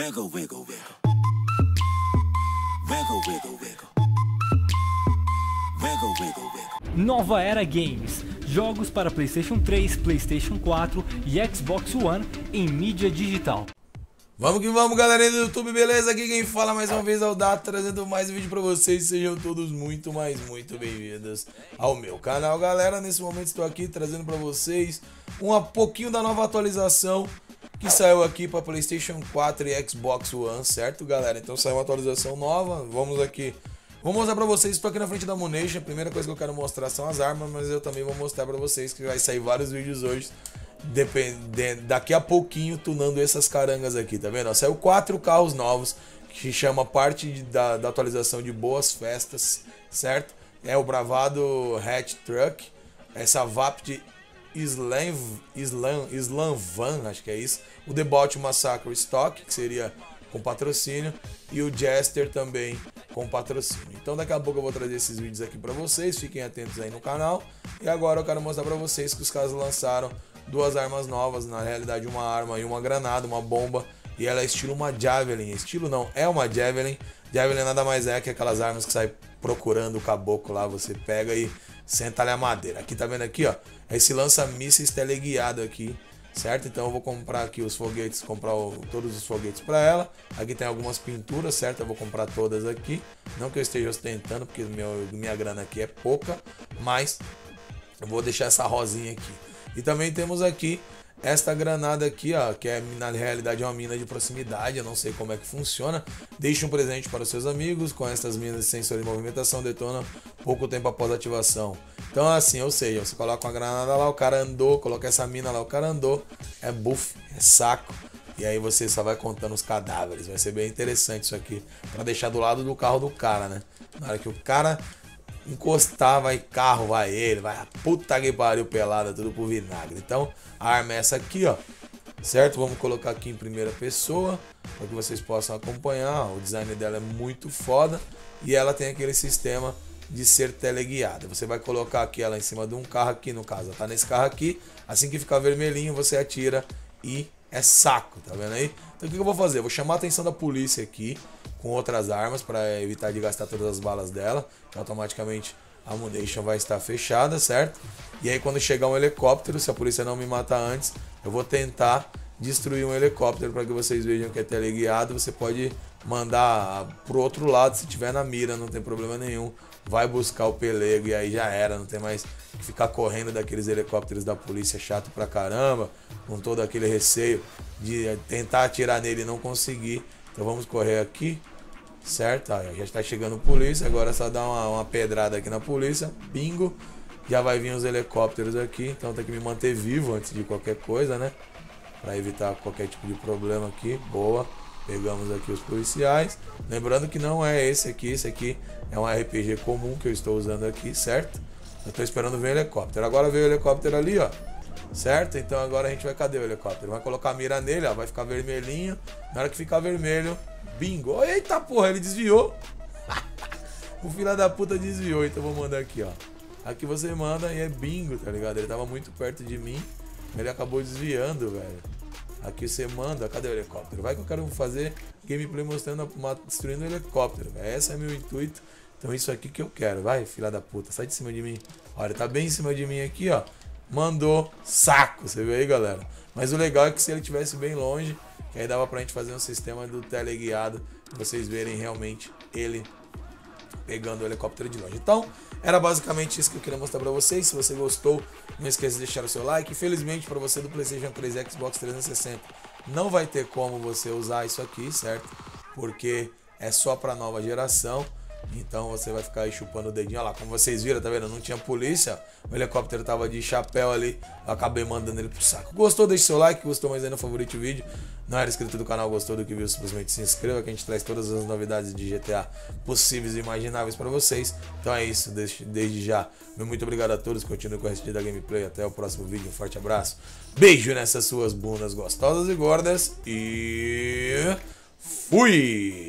Wiggle, wiggle, wiggle. Wiggle, wiggle, wiggle. Wiggle, wiggle, wiggle. Nova Era Games. Jogos para PlayStation 3, PlayStation 4 e Xbox One em mídia digital. Vamos que vamos, galerinha do YouTube, beleza? Aqui quem fala mais uma vez é o Dato, trazendo mais um vídeo pra vocês. Sejam todos muito bem-vindos ao meu canal, galera. Nesse momento estou aqui trazendo pra vocês um pouquinho da nova atualização que saiu aqui pra PlayStation 4 e Xbox One, certo, galera? Então saiu uma atualização nova, vamos aqui. Vou mostrar pra vocês, estou aqui na frente da Ammunition. A primeira coisa que eu quero mostrar são as armas, mas eu também vou mostrar pra vocês que vai sair vários vídeos hoje, daqui a pouquinho, tunando essas carangas aqui, tá vendo? Saiu 4 carros novos, que chama parte da atualização de Boas Festas, certo? É o Bravado Hatch Truck, essa VAP Islam Van, acho que é isso, o Debauch Massacre Stock, que seria com patrocínio, e o Jester também com patrocínio. Então daqui a pouco eu vou trazer esses vídeos aqui pra vocês, fiquem atentos aí no canal. E agora eu quero mostrar pra vocês que os caras lançaram 2 armas novas, na realidade uma arma e uma granada, uma bomba, e ela é estilo uma Javelin. Estilo não, é uma Javelin. Javelin nada mais é que aquelas armas que sai procurando o caboclo lá, você pega e senta ali a madeira. Aqui tá vendo aqui, ó, esse lança-mísseis teleguiado aqui, certo? Então eu vou comprar aqui os foguetes, todos os foguetes para ela. Aqui tem algumas pinturas, certo? Eu vou comprar todas aqui. Não que eu esteja ostentando, porque minha grana aqui é pouca, mas eu vou deixar essa rosinha aqui. E também temos aqui esta granada aqui, ó, que é na realidade uma mina de proximidade. Eu não sei como é que funciona. Deixe um presente para os seus amigos. Com estas minas de sensor de movimentação, detona pouco tempo após a ativação. Então assim, ou seja, você coloca uma granada lá, o cara andou, coloca essa mina lá, o cara andou, é buff, é saco. E aí você só vai contando os cadáveres. Vai ser bem interessante isso aqui, para deixar do lado do carro do cara, né? Na hora que o cara encostar, vai carro, vai ele, vai a puta que pariu, pelada, tudo pro vinagre. Então a arma é essa aqui, ó, certo? Vamos colocar aqui em primeira pessoa para que vocês possam acompanhar. O design dela é muito foda e ela tem aquele sistema de ser teleguiada. Você vai colocar aqui ela em cima de um carro aqui, no caso, ela tá nesse carro aqui. Assim que ficar vermelhinho, você atira e é saco, tá vendo aí? Então o que eu vou fazer? Eu vou chamar a atenção da polícia aqui com outras armas para evitar de gastar todas as balas dela. Então, automaticamente a ammunition vai estar fechada, certo? E aí quando chegar um helicóptero, se a polícia não me matar antes, eu vou tentar destruir um helicóptero para que vocês vejam que é teleguiado. Você pode mandar pro outro lado, se tiver na mira, não tem problema nenhum. Vai buscar o pelego e aí já era, não tem mais que ficar correndo daqueles helicópteros da polícia chato pra caramba, com todo aquele receio de tentar atirar nele e não conseguir. Então vamos correr aqui, certo? Aí, já está chegando a polícia, agora é só dar uma pedrada aqui na polícia, bingo, já vai vir os helicópteros aqui, então tem que me manter vivo antes de qualquer coisa, né? Para evitar qualquer tipo de problema aqui, boa. Pegamos aqui os policiais, lembrando que não é esse aqui é um RPG comum que eu estou usando aqui, certo? Eu estou esperando ver o helicóptero, agora veio o helicóptero ali, ó, certo? Então agora a gente vai, cadê o helicóptero? Vai colocar a mira nele, ó, vai ficar vermelhinho, na hora que ficar vermelho, bingo, eita porra, ele desviou, o filho da puta desviou, então eu vou mandar aqui, ó, aqui você manda e é bingo, tá ligado? Ele tava muito perto de mim, ele acabou desviando, velho. Aqui você manda, cadê o helicóptero? Vai que eu quero fazer gameplay mostrando, destruindo o helicóptero. Esse é meu intuito. Então isso aqui que eu quero. Vai, filha da puta, sai de cima de mim. Olha, tá bem em cima de mim aqui, ó. Mandou saco, você vê aí, galera? Mas o legal é que se ele estivesse bem longe, que aí dava pra gente fazer um sistema do teleguiado, pra vocês verem realmente ele pegando o helicóptero de longe. Então, era basicamente isso que eu queria mostrar pra vocês. Se você gostou, não esqueça de deixar o seu like. Infelizmente, para você do PlayStation 3 e Xbox 360, não vai ter como você usar isso aqui, certo? Porque é só pra nova geração. Então você vai ficar aí chupando o dedinho. Olha lá, como vocês viram, tá vendo? Não tinha polícia, o helicóptero tava de chapéu ali, eu acabei mandando ele pro saco. Gostou? Deixe seu like, gostou mais ainda, favorite o vídeo. Não era inscrito do canal, gostou do que viu, simplesmente se inscreva, que a gente traz todas as novidades de GTA possíveis e imagináveis pra vocês. Então é isso, desde já, meu muito obrigado a todos, continue com o resto da gameplay, até o próximo vídeo, um forte abraço, beijo nessas suas bundas gostosas e gordas e fui!